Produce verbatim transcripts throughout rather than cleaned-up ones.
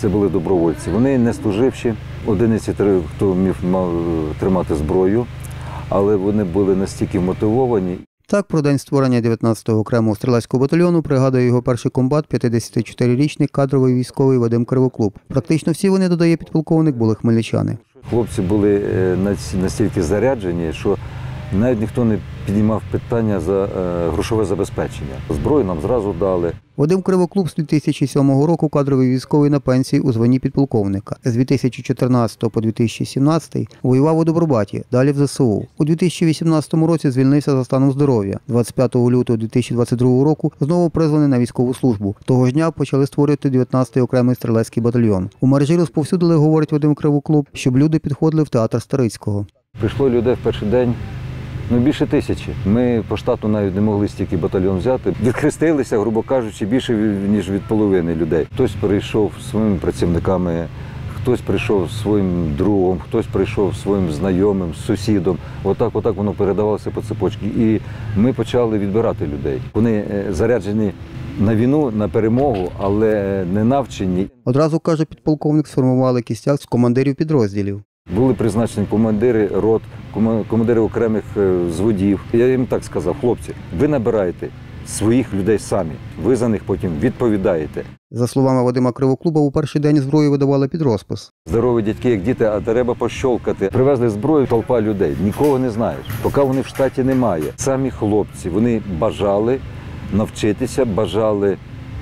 це були добровольці. Вони не служивші, одиниці, хто вмів тримати зброю, але вони були настільки мотивовані. Так, про день створення дев'ятнадцятого окремого стрілецького батальйону пригадує його перший комбат, п'ятдесятичотирирічний кадровий військовий Вадим Кривоклуб. Практично всі вони, додає підполковник, були хмельничани. Хлопці були настільки заряджені, що навіть ніхто не піднімав питання за грошове забезпечення. Зброю нам зразу дали. Вадим Кривоклуб з дві тисячі сьомого року кадровий військовий на пенсії у званні підполковника. З дві тисячі чотирнадцятого по дві тисячі сімнадцятий воював у Добробаті, далі в ЗСУ. У дві тисячі вісімнадцятому році звільнився за станом здоров'я. двадцять п'ятого лютого дві тисячі двадцять другого року знову призваний на військову службу. Того ж дня почали створювати дев'ятнадцятий окремий стрілецький батальйон. У мережі розповсюдили, говорить Вадим Кривоклуб, щоб люди підходили в театр Старицького. Прийшло людей в перший день. Ну, більше тисячі. Ми по штату навіть не могли стільки батальйон взяти. Відхрестилися, грубо кажучи, більше, ніж від половини людей. Хтось прийшов зі своїми працівниками, хтось прийшов зі своїм другом, хтось прийшов зі своїм знайомим, сусідом. Отак, отак воно передавалося по цепочці. І ми почали відбирати людей. Вони заряджені на війну, на перемогу, але не навчені. Одразу, каже підполковник, сформували кістяк з командирів підрозділів. Були призначені командири рот, командири окремих зводів. Я їм так сказав: хлопці, ви набираєте своїх людей самі, ви за них потім відповідаєте. За словами Вадима Кривоклуба, у перший день зброю видавали під розпис. Здорові дядьки, як діти, а треба пощолкати. Привезли зброю, толпа людей, нікого не знаєш, поки вони в штаті немає. Самі хлопці, вони бажали навчитися, бажали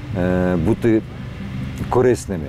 е, бути корисними.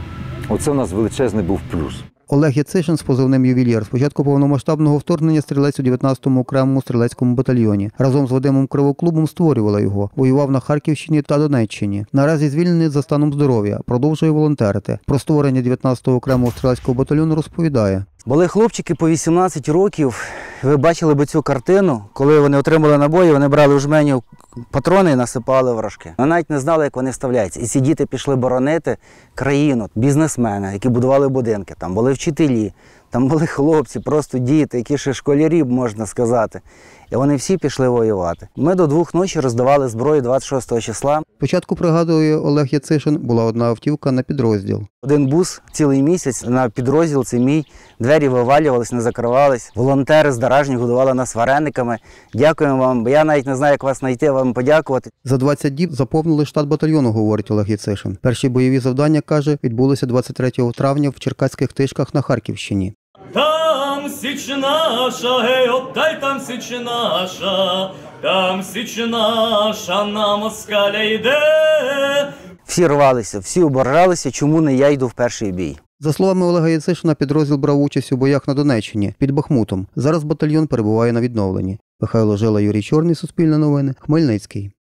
Оце у нас величезний був плюс. Олег Яцишин з позивним «Ювелір» спочатку повномасштабного вторгнення стрілець у дев'ятнадцятому окремому стрілецькому батальйоні. Разом з Вадимом Кривоклубом створювала його. Воював на Харківщині та Донеччині. Наразі звільнений за станом здоров'я. Продовжує волонтерити. Про створення дев'ятнадцятого окремого стрілецького батальйону розповідає. Були хлопчики по вісімнадцять років. Ви бачили б цю картину, коли вони отримали набої, вони брали в жменю патрони і насипали в рожки. Вони навіть не знали, як вони вставляються. І ці діти пішли боронити країну, бізнесмени, які будували будинки. Там були вчителі, там були хлопці, просто діти, які ще школярі, можна сказати. І вони всі пішли воювати. Ми до двох ночі роздавали зброю двадцять шостого числа. Спочатку, пригадує Олег Яцишин, була одна автівка на підрозділ. Один бус цілий місяць на підрозділ, це мій, двері вивалювались, не закривались. Волонтери з Даражні годували нас варениками. Дякуємо вам, бо я навіть не знаю, як вас знайти, вам подякувати. За двадцять діб заповнили штат батальйону, говорить Олег Яцишин. Перші бойові завдання, каже, відбулися двадцять третього травня в Черкаських Тишках на Харківщині. Там січ наша, гей, отдай там січ наша, там січ наша, на москаля йде. Всі рвалися, всі ображалися, чому не я йду в перший бій. За словами Олега Яцишина, підрозділ брав участь у боях на Донеччині, під Бахмутом. Зараз батальйон перебуває на відновленні. Михайло Жила, Юрій Чорний, Суспільне новини, Хмельницький.